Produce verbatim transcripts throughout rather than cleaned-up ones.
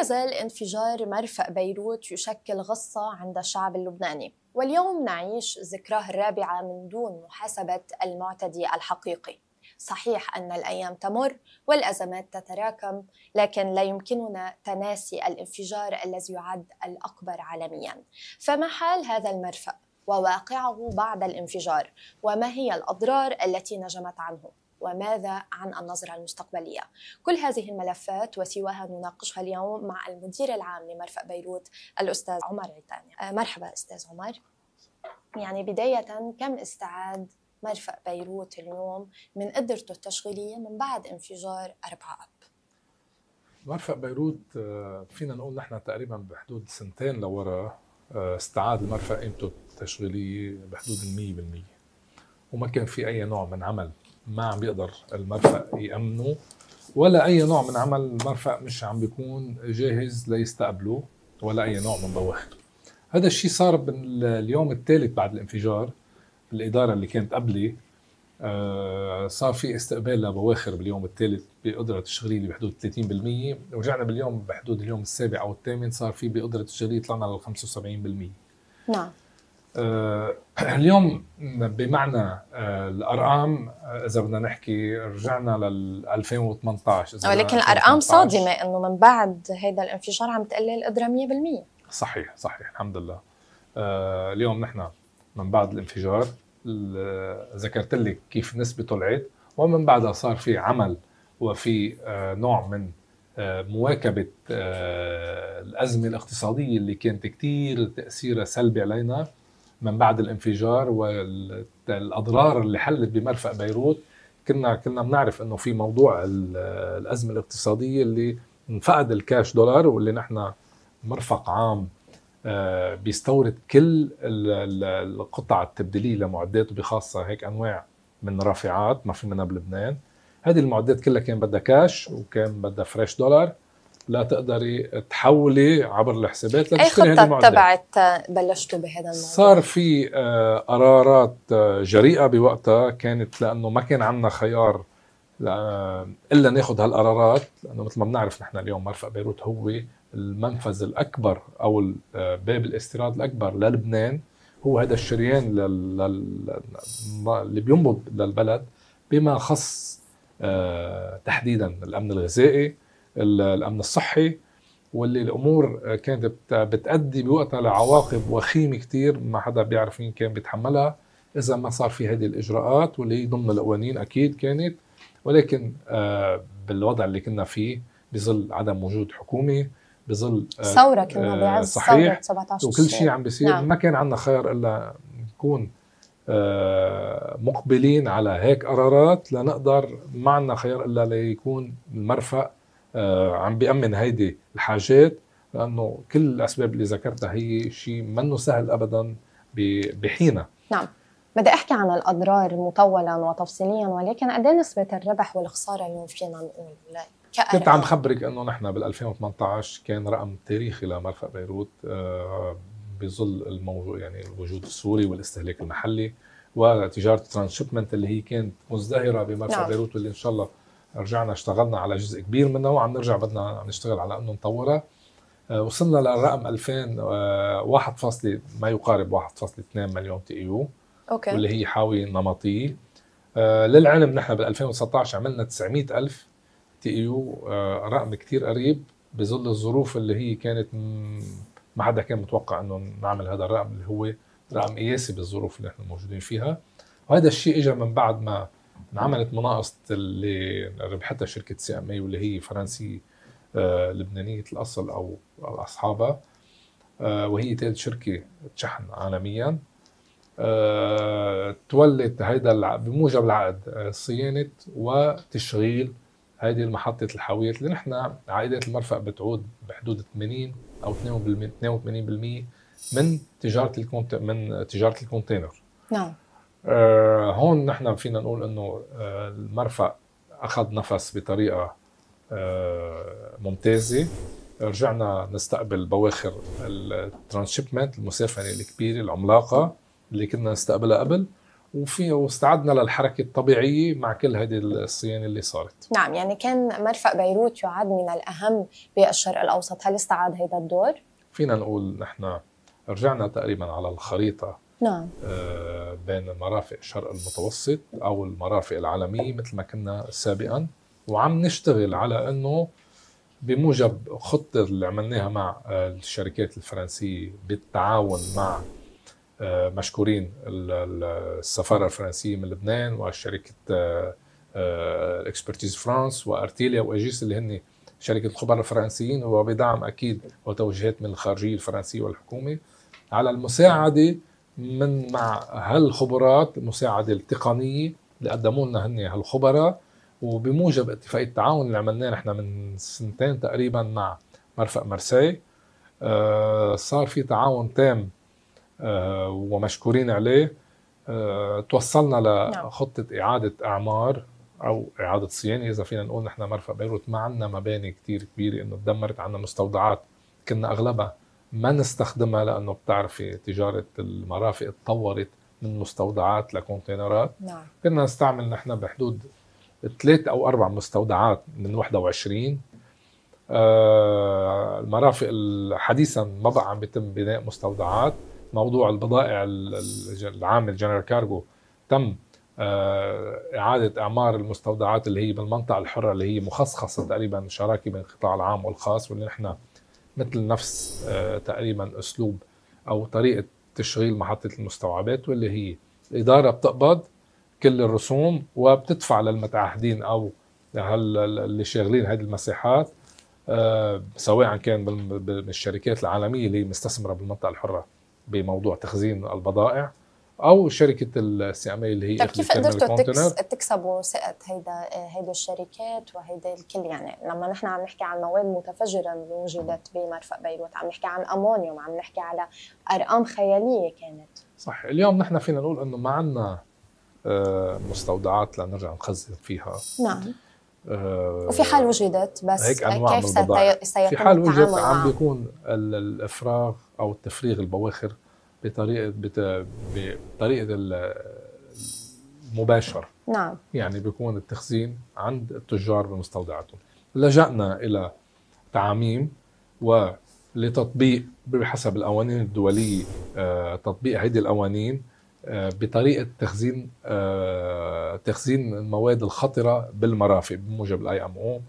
يزال انفجار مرفأ بيروت يشكل غصة عند الشعب اللبناني، واليوم نعيش ذكراه الرابعة من دون محاسبة المعتدي الحقيقي. صحيح أن الأيام تمر والأزمات تتراكم، لكن لا يمكننا تناسي الانفجار الذي يعد الأكبر عالمياً. فما حال هذا المرفأ وواقعه بعد الانفجار؟ وما هي الأضرار التي نجمت عنه؟ وماذا عن النظرة المستقبلية؟ كل هذه الملفات وسواها نناقشها اليوم مع المدير العام لمرفأ بيروت الأستاذ عمر عيتاني. مرحبا أستاذ عمر. يعني بداية، كم استعاد مرفأ بيروت اليوم من قدرته التشغيلية من بعد انفجار أربعة آب؟ مرفأ بيروت فينا نقول نحن تقريبا بحدود سنتين لورا استعاد المرفأ قيمته التشغيلية بحدود المية بالمية، وما كان في أي نوع من عمل ما عم بيقدر المرفأ يأمنه، ولا أي نوع من عمل المرفأ مش عم بيكون جاهز ليستقبله، ولا أي نوع من بواخر. هذا الشيء صار باليوم الثالث بعد الانفجار. الإدارة اللي كانت قبلي صار في استقبال لبواخر باليوم الثالث بقدرة تشغيلية بحدود ثلاثين بالمية، ورجعنا باليوم بحدود اليوم السابع أو الثامن صار في بقدرة تشغيلية طلعنا لل خمسة وسبعين بالمية. نعم. آه اليوم بمعنى آه الارقام، آه اذا بدنا نحكي رجعنا لل ألفين وثمانية عشر، ولكن الارقام صادمه انه من بعد هذا الانفجار عم تقلل القدره مية بالمية. صحيح صحيح الحمد لله. آه اليوم نحن من بعد الانفجار ذكرت لك كيف نسبة طلعت، ومن بعدها صار في عمل وفي آه نوع من آه مواكبة آه الأزمة الاقتصادية اللي كانت كتير تأثيرها سلبي علينا من بعد الانفجار، والأضرار اللي حلت بمرفأ بيروت. كنا كنا بنعرف إنه في موضوع الأزمة الاقتصادية اللي انفقد الكاش دولار، واللي نحن مرفق عام بيستورد كل القطع التبديلية لمعدات، وبخاصة هيك أنواع من رافعات ما في منها بلبنان. هذه المعدات كلها كان بدها كاش وكان بدها فريش دولار لا تقدري تحولي عبر الحسابات لتشتري هذه المعدات. أي خطة تبعت بلشتوا بهذا الموضوع؟ صار في قرارات جريئة بوقتها كانت، لأنه ما كان عندنا خيار إلا ناخد هالقرارات، لأنه مثل ما بنعرف نحن اليوم مرفأ بيروت هو المنفذ الأكبر أو باب الاستيراد الأكبر للبنان، هو هذا الشريان اللي بينبض للبلد بما خص تحديدا الأمن الغذائي، الأمن الصحي، واللي الأمور كانت بتأدي بوقتها لعواقب وخيمة كتير ما حدا بيعرف مين كان بيتحملها إذا ما صار في هذه الإجراءات، واللي هي ضمن القوانين أكيد كانت. ولكن بالوضع اللي كنا فيه بظل عدم وجود حكومة، بظل ثورة كنا بعز صحيح سبعة عشر وكل شيء عم بيصير، نعم. ما كان عندنا خيار إلا نكون مقبلين على هيك قرارات، لنقدر ما عندنا خيار إلا ليكون المرفأ عم بيأمن هيدي الحاجات، لأنه كل الأسباب اللي ذكرتها هي شيء منه سهل أبدا بحينه. نعم. بدي أحكي عن الأضرار مطولا وتفصيليا، ولكن قد ايه نسبة الربح والخسارة اليوم فينا نقول كأرقام؟ كنت عم خبرك أنه نحن بال ألفين وثمانية عشر كان رقم تاريخي لمرفأ بيروت بظل الموضوع، يعني الوجود السوري والاستهلاك المحلي وتجارة ترانسشيبمنت اللي هي كانت مزدهرة بمرفأ نعم. بيروت، واللي إن شاء الله رجعنا اشتغلنا على جزء كبير منه، وعم نرجع بدنا نشتغل على انه نطورها. أه وصلنا للرقم ألفين واحد فاصلة ما يقارب واحد فاصلة اثنين مليون تي يو، أوكي. واللي هي حاوية نمطية. أه للعلم نحن بال ألفين وتسعة عشر عملنا تسعمية ألف تي يو، أه رقم كتير قريب بظل الظروف اللي هي كانت ما حدا كان متوقع انه نعمل هذا الرقم، اللي هو رقم قياسي بالظروف اللي احنا موجودين فيها. وهذا الشيء اجى من بعد ما انعملت مناقصة اللي ربحتها شركة سي ام اي، واللي هي فرنسية آه لبنانية الأصل أو أصحابها، آه وهي ثالث شركة شحن عالميا. آه تولت هيدا بموجب العقد آه صيانة وتشغيل هذه المحطة الحاويات، اللي نحن عائدات المرفأ بتعود بحدود ثمانين أو اثنين وثمانين بالمية من تجارة الكونت من تجارة الكونتينر. نعم. آه هون نحن فينا نقول انه آه المرفأ اخذ نفس بطريقه آه ممتازه. رجعنا نستقبل بواخر الترانسشيبمنت، المسافره الكبيره العملاقه اللي كنا نستقبلها قبل، وفي واستعدنا للحركه الطبيعيه مع كل هذه الصيانه اللي صارت. نعم، يعني كان مرفأ بيروت يعد من الاهم بالشرق الاوسط، هل استعاد هذا الدور؟ فينا نقول نحن رجعنا تقريبا على الخريطه نعم بين مرافق الشرق المتوسط او المرافق العالميه مثل ما كنا سابقا، وعم نشتغل على انه بموجب خطه اللي عملناها مع الشركات الفرنسيه بالتعاون مع مشكورين السفاره الفرنسيه من لبنان وشركه اكسبرتيز فرانس وارتيليا واجيس اللي هن شركه الخبراء الفرنسيين، وبدعم اكيد وتوجيهات من الخارجيه الفرنسيه والحكومه على المساعده من مع هالخبرات، المساعده التقنيه اللي قدموا لنا هن هالخبراء. وبموجب اتفاقيه التعاون اللي عملناه نحن من سنتين تقريبا مع مرفأ مرسي، آه صار في تعاون تام آه ومشكورين عليه. آه توصلنا لخطه اعاده اعمار او اعاده صيانه، اذا فينا نقول نحن مرفأ بيروت ما عندنا مباني كثير كبيره انه تدمرت، عندنا مستودعات كنا اغلبها ما نستخدمها لانه بتعرفي تجاره المرافق تطورت من مستودعات لكونتينرات. نعم. كنا نستعمل نحن بحدود ثلاث او اربع مستودعات من واحد وعشرين. آه المرافق حديثا ما بقى عم بيتم بناء مستودعات. موضوع البضائع العام الجنرال كارغو تم آه اعاده اعمار المستودعات اللي هي بالمنطقه الحره اللي هي مخصصه تقريبا شراكه بين القطاع العام والخاص، واللي نحن مثل نفس آه تقريبا اسلوب او طريقه تشغيل محطه المستوعبات، واللي هي الاداره بتقبض كل الرسوم وبتدفع للمتعهدين او اللي شاغلين هذه المساحات، آه سواء كان بالشركات العالميه اللي مستثمره بالمنطقه الحره بموضوع تخزين البضائع او شركه السي ام اي اللي هي. طيب كيف قدرتوا تكسبوا ثقه هيدا هيدا الشركات وهيدا الكل؟ يعني لما نحن عم نحكي عن مواد متفجره اللي وجدت بمرفأ بيروت، عم نحكي عن امونيوم، عم نحكي على ارقام خياليه كانت. صح. اليوم نحن فينا نقول انه ما عندنا مستودعات لنرجع نخزن فيها. نعم. أه وفي حال وجدت بس هيك أنواع كيف سيتم في حال وجدت عم بيكون الافراغ او التفريغ البواخر بطريقه بطريقه المباشر. نعم. يعني بيكون التخزين عند التجار بمستودعاتهم. لجأنا الى تعاميم ولتطبيق بحسب القوانين الدوليه، تطبيق هذه القوانين بطريقه تخزين تخزين المواد الخطره بالمرافق بموجب الاي ام او.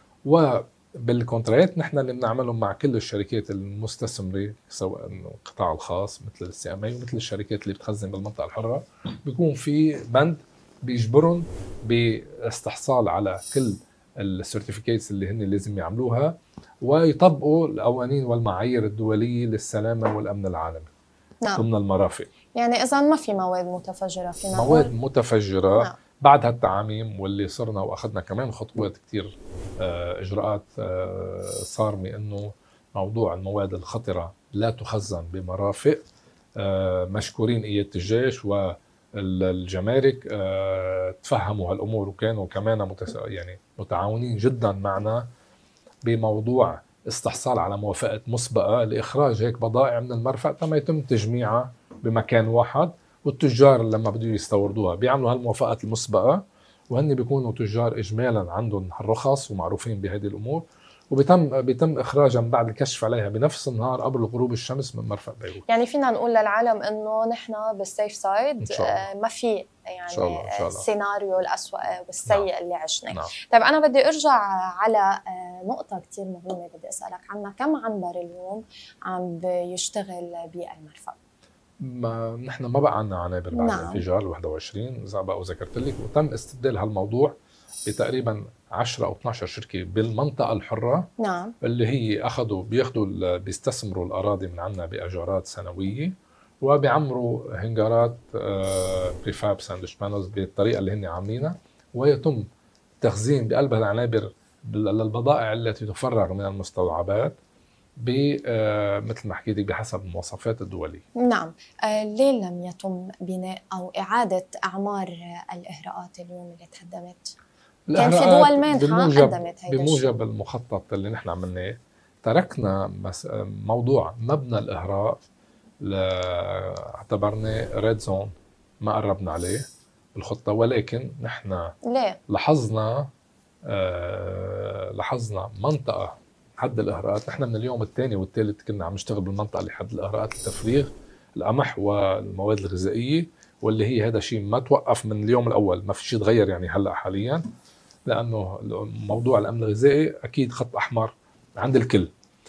وبالكونترات نحن اللي بنعملهم مع كل الشركات المستثمره سواء القطاع الخاص مثل السي ام اي ومثل الشركات اللي بتخزن بالمنطقه الحره، بيكون في بند بيجبرهم باستحصال على كل السيرتيفيكيتس اللي هن لازم يعملوها ويطبقوا القوانين والمعايير الدوليه للسلامه والامن العالمي. نعم. ضمن المرافق. يعني إذا ما في مواد متفجرة، في مواد متفجرة. نعم. بعد هالتعاميم واللي صرنا وأخذنا كمان خطوات كتير إجراءات صارمة إنه موضوع المواد الخطرة لا تخزن بمرافق. مشكورين إيادة الجيش والجمارك تفهموا هالأمور وكانوا كمان متس... يعني متعاونين جدا معنا بموضوع استحصال على موافقة مسبقة لإخراج هيك بضائع من المرفأ تما يتم تجميعها بمكان واحد، والتجار لما بدهم يستوردوها بيعملوا هالموافقات المسبقة، وهن بيكونوا تجار إجمالا عندهم الرخص ومعروفين بهذه الأمور، وبيتم بيتم إخراجها بعد الكشف عليها بنفس النهار قبل غروب الشمس من مرفأ بيروت. يعني فينا نقول للعالم إنه نحن بالسيف سايد، ما في يعني إن شاء الله. إن شاء الله. السيناريو الأسوأ والسيء. نعم. اللي عشناه. نعم. طيب أنا بدي أرجع على نقطة كتير مهمة بدي أسألك عنها، كم عنبر اليوم عم بيشتغل بالمرفأ؟ ما نحن ما بقى عندنا عنابر بعد الانفجار ال واحد وعشرين إذا بقى وذكرت لك، وتم استبدال هالموضوع بتقريبا عشرة أو اثنعش شركة بالمنطقة الحرة. نعم. اللي هي أخذوا بياخذوا بيستثمروا الأراضي من عنا بأجارات سنوية وبيعمروا هنجارات بريفاب ساندويتش بانلز بالطريقة اللي هن عاملينها، ويتم تخزين بقلب العنابر للبضائع التي تفرغ من المستوعبات مثل ما حكيت بحسب المواصفات الدولية. نعم. آه ليه لم يتم بناء أو إعادة أعمار الإهراءات اليوم اللي تهدمت؟ كان في دول مانحة قدمت هيدا بموجب المخطط اللي نحن عملناه تركنا موضوع مبنى الإهراء اعتبرناه ريد زون ما قربنا عليه الخطة، ولكن نحن ليه؟ لاحظنا آه لاحظنا منطقة حد الإهراءات. نحن من اليوم الثاني والثالث كنا عم نشتغل بالمنطقة اللي حد الإهراءات لتفريغ القمح والمواد الغذائية، واللي هي هذا شيء ما توقف من اليوم الأول، ما في شيء تغير يعني هلأ حاليا، لأنه موضوع الأمن الغذائي أكيد خط أحمر عند الكل.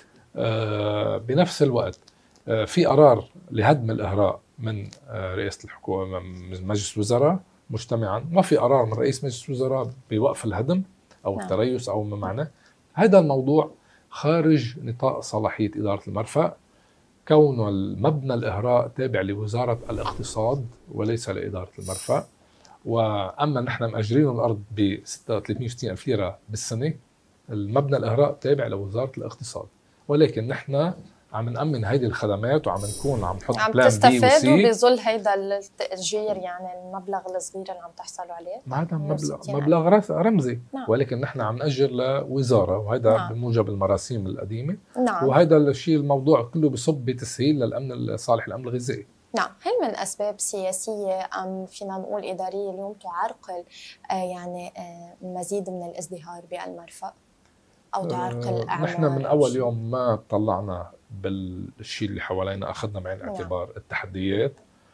آه بنفس الوقت آه في قرار لهدم الإهراء من آه رئاسة الحكومة، من مجلس الوزراء مجتمعا، ما في قرار من رئيس مجلس الوزراء بوقف الهدم أو التريث أو ما معناه. هذا الموضوع خارج نطاق صلاحية إدارة المرفأ، كون المبنى الإهراء تابع لوزارة الاقتصاد وليس لإدارة المرفأ. وأما نحن مأجرين الأرض ب ثلاثمئة وستين ألف ليرة بالسنة، المبنى الإهراء تابع لوزارة الاقتصاد، ولكن نحن عم نأمن هيدي الخدمات وعم نكون عم نحط عم بلان بي وسي. تستفادوا بظل هيدا التأجير، يعني المبلغ الصغير اللي عم تحصلوا عليه؟ هذا مبلغ مبلغ رمزي. نعم. ولكن نحن عم نأجر لوزارة، وهذا نعم. بموجب المراسيم القديمة. نعم. وهذا الشيء الموضوع كله بصب بتسهيل للأمن الصالح الأمن الغذائي. نعم. هل من أسباب سياسية أم فينا نقول إدارية اليوم تعرقل آه يعني آه مزيد من الازدهار بالمرفأ أو تعرقل الأعمال؟ نحن من أول يوم ما طلعنا بالشيء اللي حوالينا أخذنا بعين الاعتبار نعم. التحديات،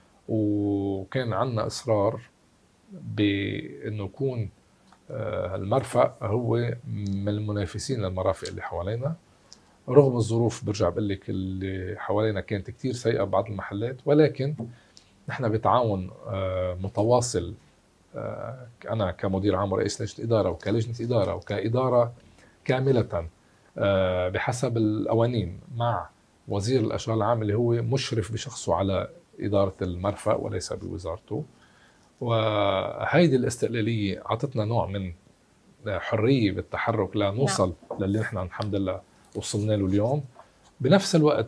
وكان عندنا إصرار بأنه يكون المرفأ هو من المنافسين للمرافق اللي حوالينا، رغم الظروف برجع بقول لك اللي حوالينا كانت كتير سيئة ببعض المحلات. ولكن نحن بتعاون متواصل، أنا كمدير عام ورئيس لجنة إدارة وكلجنة إدارة وكإدارة كاملة بحسب القوانين مع وزير الأشغال العامة اللي هو مشرف بشخصه على إدارة المرفأ وليس بوزارته. وهيدي الاستقلالية عطتنا نوع من حرية بالتحرك لنوصل نعم. للي نحن الحمد لله وصلنا له اليوم. بنفس الوقت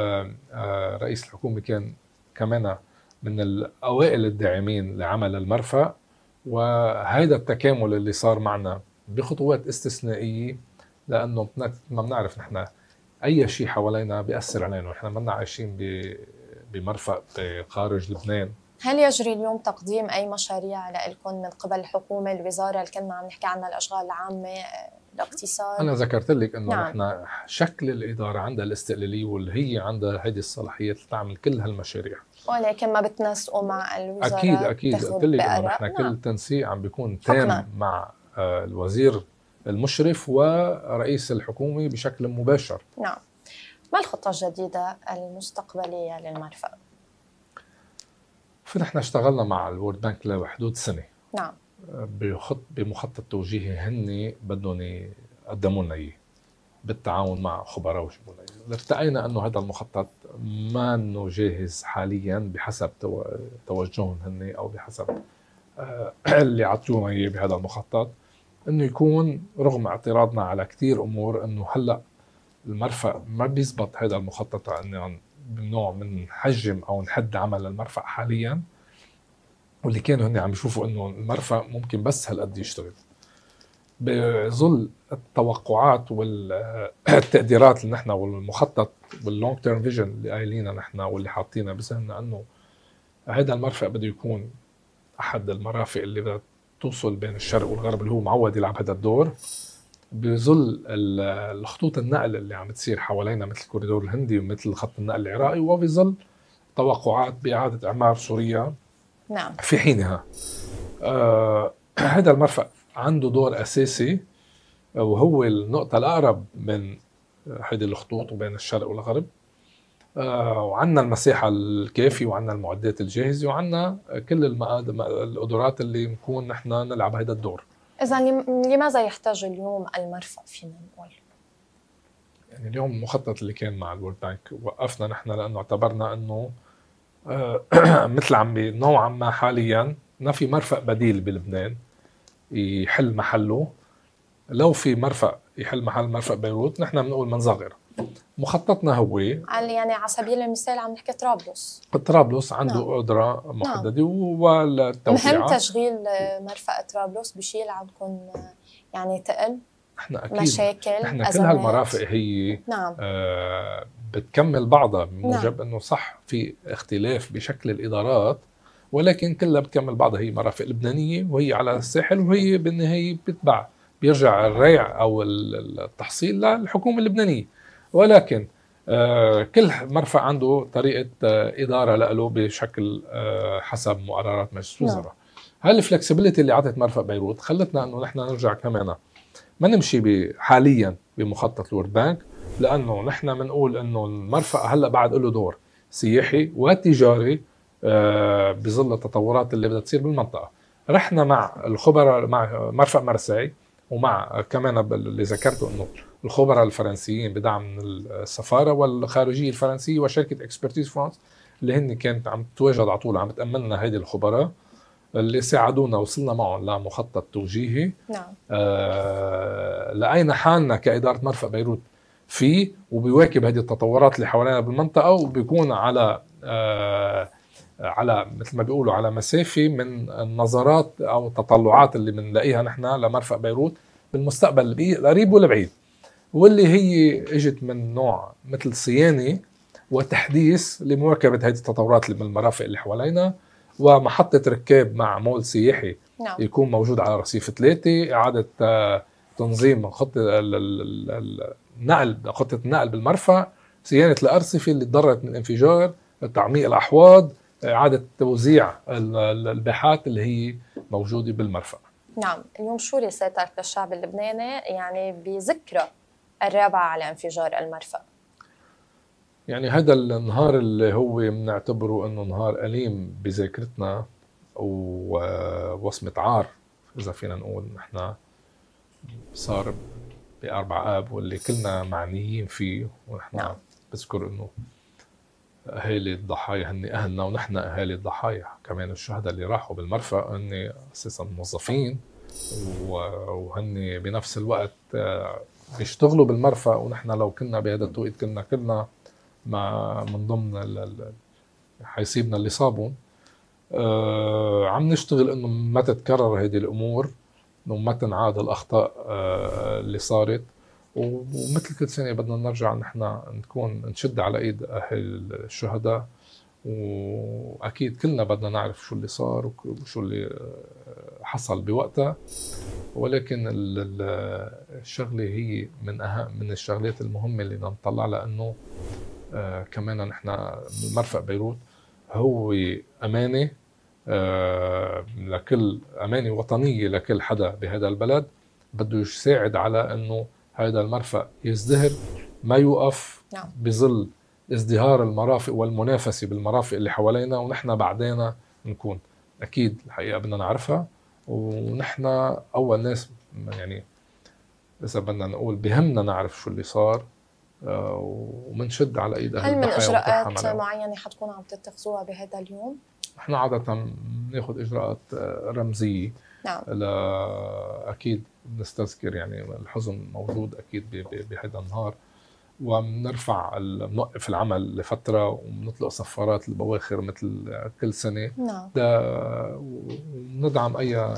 رئيس الحكومة كان كمان من الأوائل الداعمين لعمل المرفأ، وهذا التكامل اللي صار معنا بخطوات استثنائية، لأنه ما بنعرف نحن أي شيء حوالينا بيأثر علينا، نحن ما عايشين بمرفأ خارج لبنان. هل يجري اليوم تقديم أي مشاريع لكم من قبل الحكومة، الوزارة اللي كنا عم نحكي عنها، الأشغال العامة، الاقتصاد؟ أنا ذكرت لك إنه نعم. نحن شكل الإدارة عندها الاستقلالية واللي هي عندها هذه الصلاحيات تعمل كل هالمشاريع، ولكن ما بتنسقوا مع الوزارة؟ أكيد أكيد قلت لك إنه نحن نعم. كل تنسيق عم بيكون تام حكما. مع الوزير المشرف ورئيس الحكومة بشكل مباشر. نعم. ما الخطة الجديدة المستقبلية للمرفأ؟ فنحن اشتغلنا مع الورد بانك لحدود سنة. نعم. بخط بمخطط توجيهي هن بدهم يقدموا لنا اياه بالتعاون مع خبراء وجبوا لنا اياه. ارتأينا انه هذا المخطط ما انه جاهز حاليا بحسب توجههم هن او بحسب اللي عطونا اياه بهذا المخطط، انه يكون رغم اعتراضنا على كثير امور انه هلا المرفأ ما بيزبط هذا المخطط انه بنوع من حجم او نحد عمل المرفأ حاليا، واللي كانوا هن عم يشوفوا انه المرفأ ممكن بس هالقد يشتغل. بظل التوقعات والتقديرات اللي نحن والمخطط واللونج تيرم فيجن اللي قايلينها نحن واللي حاطينها بذهننا انه هذا المرفأ بده يكون احد المرافق اللي بدها توصل بين الشرق والغرب، اللي هو معود يلعب هذا الدور بظل الخطوط النقل اللي عم تصير حوالينا مثل الكوريدور الهندي ومثل خط النقل العراقي، وبظل توقعات بإعادة إعمار سوريا نعم في حينها. آه هذا المرفأ عنده دور أساسي، وهو النقطة الأقرب من هذه الخطوط وبين الشرق والغرب. آه وعندنا المساحة الكافية وعندنا المعدات الجاهزة وعندنا كل القدرات اللي نكون نحن نلعب هذا الدور. إذا لماذا يحتاج اليوم المرفأ فينا نقول؟ يعني اليوم المخطط اللي كان مع الورد بانك وقفنا نحن لأنه اعتبرنا أنه آه مثل عم نوعا ما حاليا ما في مرفأ بديل بلبنان يحل محله. لو في مرفأ يحل محل مرفأ بيروت نحن بنقول منصغر. مخططنا هو يعني على سبيل المثال عم نحكي طرابلس. طرابلس عنده نعم. قدرة محددة نعم. والتوسيع. مهم تشغيل مرفأ طرابلس بشيل عندكم يعني تقل احنا اكيد مشاكل احنا كل هالمرافق هي نعم. آه بتكمل بعضها بموجب نعم. انه صح في اختلاف بشكل الادارات، ولكن كلها بتكمل بعضها، هي مرافق لبنانيه وهي على الساحل، وهي بالنهايه بتتبع بيرجع الريع او التحصيل للحكومه اللبنانيه. ولكن آه كل مرفأ عنده طريقه آه اداره له بشكل آه حسب مقررات مجلس الوزراء. هالفلكسبيليتي اللي اعطت مرفأ بيروت خلتنا انه نحن نرجع كمان ما نمشي حاليا بمخطط الورد بانك، لانه نحن بنقول انه المرفأ هلا بعد له دور سياحي وتجاري آه بظل التطورات اللي بدها تصير بالمنطقه. رحنا مع الخبراء مع مرفأ مرسي، ومع كمان اللي ذكرته انه الخبراء الفرنسيين بدعم من السفاره والخارجيه الفرنسيه وشركه اكسبرتيز فرانس اللي هن كانت عم تتواجد على طول عم تاملنا هيدي الخبراء اللي ساعدونا وصلنا معهم لمخطط توجيهي. نعم. آه لقينا حالنا كإدارة مرفأ بيروت فيه، وبيواكب هذه التطورات اللي حوالينا بالمنطقة، وبيكون على آه على مثل ما بيقولوا على مسافة من النظرات أو التطلعات اللي بنلاقيها نحن لمرفأ بيروت بالمستقبل القريب والبعيد، واللي هي اجت من نوع مثل صيانة وتحديث لمواكبة هذه التطورات اللي بالمرافق اللي حوالينا، ومحطة ركاب مع مول سياحي نعم. يكون موجود على رصيف ثلاثة، إعادة تنظيم خطة النقل خطة النقل بالمرفأ، صيانة الأرصفة اللي تضررت من الانفجار، تعميق الأحواض، إعادة توزيع الباحات اللي هي موجودة بالمرفأ. نعم. اليوم شو رسالتك للشعب اللبناني يعني بذكرى الرابعة على انفجار المرفأ؟ يعني هذا النهار اللي هو بنعتبره انه نهار أليم بذاكرتنا ووصمة عار اذا فينا نقول نحن صار بأربع آب واللي كلنا معنيين فيه، ونحن نعم. بذكر انه اهالي الضحايا هن اهلنا، ونحن اهالي الضحايا كمان الشهداء اللي راحوا بالمرفأ هن اساسا موظفين وهن بنفس الوقت بيشتغلوا بالمرفأ، ونحن لو كنا بهذا التوقيت كنا كلنا ما من ضمن حيصيبنا اللي صابون. آه عم نشتغل انه ما تتكرر هذه الامور وما تنعاد الاخطاء آه اللي صارت، ومثل كل سنه بدنا نرجع نحن نكون نشد على ايد اهل الشهداء، واكيد كلنا بدنا نعرف شو اللي صار وشو اللي حصل بوقتها. ولكن الشغله هي من اهم من الشغلات المهمه اللي بدنا نطلع لها، انه آه كمان نحن مرفأ بيروت هو أمانة آه لكل أمانة وطنية لكل حدا بهذا البلد بده يساعد على أنه هذا المرفأ يزدهر، ما يوقف نعم. بظل ازدهار المرافق والمنافسة بالمرافق اللي حوالينا، ونحن بعدين نكون أكيد الحقيقة بدنا نعرفها، ونحن أول ناس يعني إذا بدنا نقول بهمنا نعرف شو اللي صار ومنشد على ايد اهل الضحايا. هل من اجراءات معينه حتكونوا عم تتخذوها بهذا اليوم؟ نحن عاده بناخذ اجراءات رمزيه. نعم. لا اكيد بنستذكر يعني الحزن موجود اكيد بهذا النهار، وبنرفع بنوقف العمل لفتره وبنطلق صفارات البواخر مثل كل سنه. نعم. وندعم اي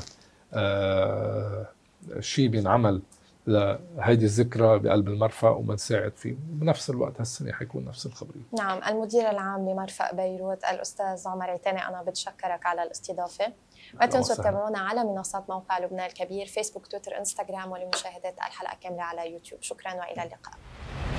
آه شيء بينعمل لهيدي الذكرى بقلب المرفأ وبنساعد فيه. بنفس الوقت هالسنة حيكون نفس الخبرية. نعم. المدير العام لمرفأ بيروت الأستاذ عمر عيتاني، أنا بتشكرك على الاستضافة. ما تنسوا تتابعونا على منصات موقع لبنان الكبير، فيسبوك، تويتر، انستغرام، ولمشاهدة الحلقة كاملة على يوتيوب. شكرا وإلى اللقاء.